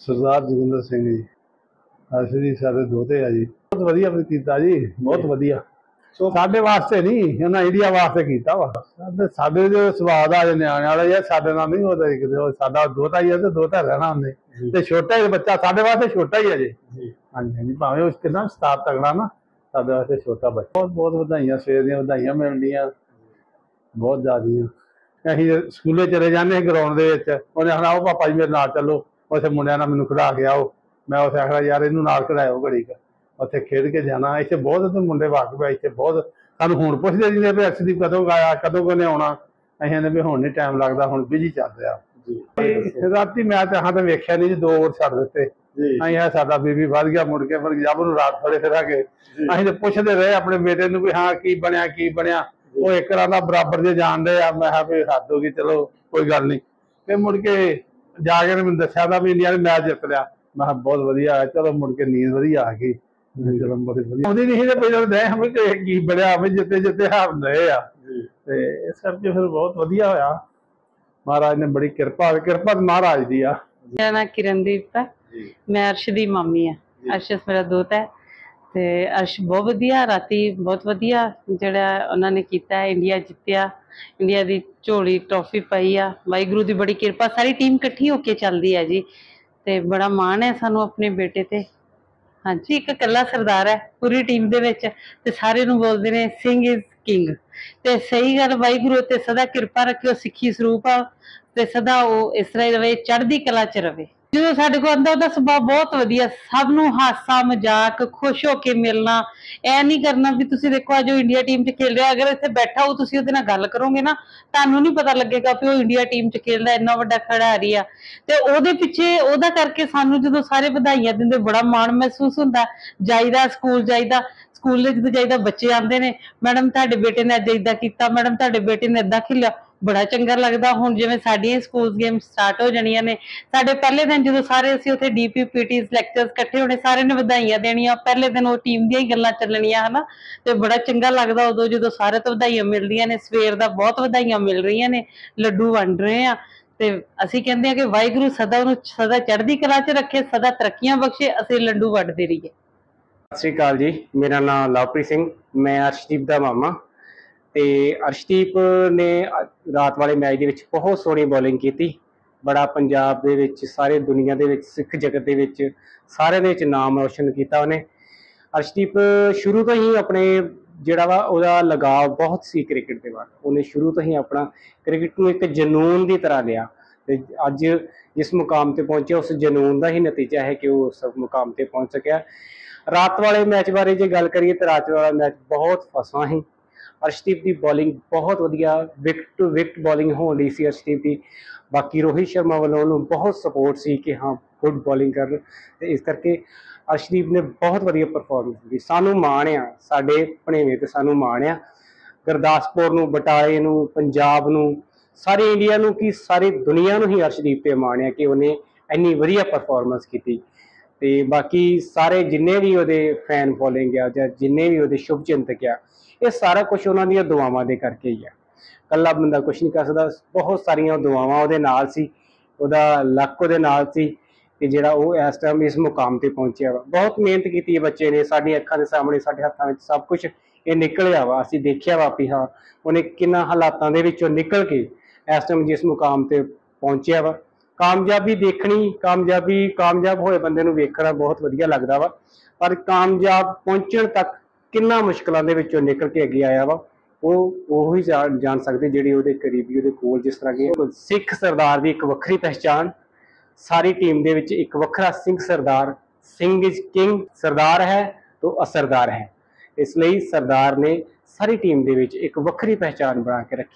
सरदार जोगिंदर सिंह जी ਅਸੀਂ ਜੀ ਸਾਡੇ ਦੋਤੇ ਆ ਜੀ ਬਹੁਤ ਵਧੀਆ ਕੀਤਾ ਜੀ ਬਹੁਤ ਵਧੀਆ ਸਾਡੇ ਵਾਸਤੇ ਨਹੀਂ ਉਹਨਾਂ ਇੰਡੀਆ ਵਾਸਤੇ ਕੀਤਾ ਵਾ ਸਾਡੇ ਜੋ ਸਵਾਦ ਆ ਜੇ ਨਿਆਣੇ ਵਾਲੇ ਜਾਂ ਸਾਡੇ ਨਾਲ ਨਹੀਂ ਹੁੰਦਾ ਕਿਤੇ ਸਾਡਾ ਦੋਤਾ ਹੀ ਆ ਤੇ ਦੋਤਾ ਰਹਿਣਾ ਹੁੰਦੇ ਤੇ ਛੋਟਾ ਹੀ ਬੱਚਾ ਸਾਡੇ ਵਾਸਤੇ ਛੋਟਾ ਹੀ ਆ ਜੀ ਹਾਂਜੀ ਹਾਂਜੀ ਭਾਵੇਂ ਉਸ ਕਿੰਨਾ ਸਟਾਰ ਤਗੜਾ ਨਾ ਸਾਡੇ ਵਾਸਤੇ ਛੋਟਾ ਬੱਚਾ ਬਹੁਤ ਬਹੁਤ ਵਧਾਈਆਂ ਸਵੇਰ ਦੀਆਂ ਵਧਾਈਆਂ ਮਿਲਦੀਆਂ ਬਹੁਤ ਜ਼ਿਆਦੀਆਂ ਅਸੀਂ ਸਕੂਲੇ ਚਲੇ ਜਾਂਦੇ ਗਰਾਊਂਡ ਦੇ ਵਿੱਚ ਉਹਨੇ ਆਖਣਾ ਉਹ ਪਾਪਾ ਜੀ ਮੇਰੇ ਨਾਲ ਚੱਲੋ ਉੱਥੇ ਮੁੰਡਿਆਂ ਨਾਲ ਮੈਨੂੰ ਖਿਡਾ ਕੇ ਆਓ मैं उसे आखना यार इनू नाल खिडाओ घड़ी का उत्थे खेड के जाना इतने बहुत मुंडे वाकफ है इतने बहुत सानू हुण पुछदे जी भी अर्शदीप कदों आया कदों कने आउणा असीं कहंदे भी हुण नहीं टाइम लगदा हुण बिजी चल रहा राती मैच अहां तां वेखिया नहीं जी 2 ओवर छड्ड दित्ते असीं है साडा बीबी वध गया मुड़ के पंजाब नूं रात फड़े फिरा के असीं तां पुछदे रहे अपने बेटे नूं भी हाँ की बनया वो एक तरह दा बराबर जे जान दे मैं कहा भी हद हो गई चलो कोई गल नहीं फिर मुड़ के जाके मैनूं दस्सिया दा भी इंडिया ने मैच जित लिया मैं बहुत वधिया है चलो मुड़ के नींद वधिया आ गई चलो आउंदी नहीं ते पहले दे हमें की बड़िया हमें जिते जिते हार रहे आ ते इस करके फिर बहुत वधिया होया महाराज ने बड़ी कृपा महाराज दी आ मेरा नाम किरणदीप है मैं अर्श दी मामी है अर्श मेरा दोता है ते अर्श बहुत वधिया राती बहुत वधिया जिहड़ा उन्होंने कीता है इंडिया जित्तिया इंडिया दी झोली ट्रॉफी पाई आ वाहिगुरू दी बड़ी कृपा सारी टीम इकट्ठी होके चलदी है जी ते बड़ा मान है सानू अपने बेटे ते हाँ जी एक कला सरदार है पूरी टीम दे विच ते सारे नू बोलदे ने सिंह इज किंग ते सही गल वाहिगुरू ते सदा कृपा रखियो सिक्खी स्वरूप आ ते सदा वो इस तरह रवे चढ़दी कला च रवे जो साडे कोल आंदा उहदा सुभाव बहुत वधिया सब नू हासा मजाक खुश होके मिलना ऐ नहीं करना भी तुसीं देखो अज इंडिया टीम च खेल रहा अगर इत्थे बैठा हो तुसीं उहदे नाल गल करोगे ना तुहानूं नहीं पता लगेगा कि वो इंडिया टीम च खेलदा इन्ना वड्डा खिडारी आ ते ओहदे पिछे ओहदा करके सानूं जदों सारे बधाइयां दिंदे बड़ा मान महसूस हुंदा जाईदा स्कूल जाईदा स्कूल जदों जाईदा बच्चे आंदे ने मैडम तुहाडे बेटे ने अज इदां कीता मैडम तुहाडे बेटे ने इदां खेलिया बड़ा चंगा लगता हुण जिवें साडीआं स्कूल गेम स्टार्ट हो जाणियां ने साडे पहले दिन जदों सारे असीं उत्थे डीपी पीटीज लैक्चरस इकट्ठे होने सारे ने वधाइयां देणियां पहले दिन वो टीम दीयां ही गल्लां चलणियां है ना ते बड़ा चंगा लगता उदों जदों सारे तो वधाइयां मिलदियां ने सवेर दा बहुत वधाइयां मिल रहीआं ने लड्डू वंड रहे आ ते असीं कहंदे आ कि वाहिगुरू सदा उहनूं सदा चढ़दी कला च रखे सदा तरक्कियां बख्शे असीं लड्डू वंडदे रहीए। सत श्री अकाल जी मेरा नाम लवप्रीत सिंह मैं अर्शदीप दा मामा ਤੇ ਅਰਸ਼ਦੀਪ ਨੇ ਰਾਤ ਵਾਲੇ ਮੈਚ ਦੇ ਵਿੱਚ ਬਹੁਤ ਸੋਹਣੀ ਬੋਲਿੰਗ ਕੀਤੀ ਬੜਾ ਪੰਜਾਬ ਦੇ ਵਿੱਚ ਸਾਰੇ ਦੁਨੀਆ ਦੇ ਵਿੱਚ ਸਿੱਖ ਜਗਤ ਦੇ ਵਿੱਚ ਸਾਰੇ ਦੇ ਵਿੱਚ ਨਾਮ ਰੋਸ਼ਨ ਕੀਤਾ ਉਹਨੇ ਅਰਸ਼ਦੀਪ ਸ਼ੁਰੂ ਤੋਂ ਹੀ ਆਪਣੇ ਜਿਹੜਾ ਵਾ ਉਹਦਾ ਲਗਾਵ ਬਹੁਤ ਸੀ ਕ੍ਰਿਕਟ ਦੇ ਨਾਲ ਉਹਨੇ ਸ਼ੁਰੂ ਤੋਂ ਹੀ ਆਪਣਾ ਕ੍ਰਿਕਟ ਨੂੰ ਇੱਕ ਜਨੂਨ ਦੀ ਤਰ੍ਹਾਂ ਲਿਆ ਤੇ ਅੱਜ ਜਿਸ ਮੁਕਾਮ ਤੇ ਪਹੁੰਚਿਆ ਉਸ ਜਨੂਨ ਦਾ ਹੀ ਨਤੀਜਾ ਹੈ ਕਿ ਉਹ ਉਸ ਮੁਕਾਮ ਤੇ ਪਹੁੰਚ ਸਕਿਆ। ਰਾਤ ਵਾਲੇ ਮੈਚ ਬਾਰੇ ਜੇ ਗੱਲ ਕਰੀਏ ਤਾਂ ਰਾਤ ਵਾਲਾ ਮੈਚ ਬਹੁਤ ਫਸਵਾ ਸੀ अर्शदीप की बॉलिंग बहुत वधिया विकेट टू विकेट बॉलिंग हो रही सी अर्शदीप की बाकी रोहित शर्मा वालों बहुत सपोर्ट सी कि हाँ गुड बॉलिंग कर ते इस करके अर्शदीप ने बहुत वधिया परफॉर्मेंस दी सानू माण आ साडे भणेवें ते सानू माण आ गुरदासपुर नूं बटाले नूं पंजाब नूं सारे इंडिया नूं कि सारी दुनिया नूं ही अर्शदीप ते माण आ कि उहने इन्नी वधिया परफॉर्मेंस कीती ते बाकी सारे जिन्ने भी उहदे फैन फॉलोइंग आ जां जिन्ने भी उहदे शुभ चिंतक आ ये सारा कुछ उन्होंने दुआवां दे करके ही है कला बंदा कुछ नहीं कर सकता बहुत सारिया दुआवां उहदे नाल सी उहदा लक उहदे नाल सी कि जिहड़ा वो इस टाइम इस मुकाम ते पहुंचिया वा बहुत मेहनत की बच्चे ने साडी अखां दे सामने साडे हत्थां विच सब कुछ ये निकलिया वा असीं देखिया वा भी हाँ उहने किन्ना हालातां दे विचों निकल के इस टाइम जिस मुकाम ते पहुंचिया वा कामयाबी देखनी कामयाब होए बंदे नूं वेखना बहुत वधिया लगदा वा पर कामयाब पहुंचण तक किन्ना मुश्किलों के विचों निकल के अगे आया वा वो ही जान सकते जिहड़े उहदे करीबी उहदे कोल जिस तरह के सिख सरदार की एक वक्री पहचान सारी टीम दे विच एक वखरा सिंह सरदार सिंह इज किंग सरदार है तो असरदार है इसलिए सरदार ने सारी टीम दे विच एक वक्री पहचान बना के रखी।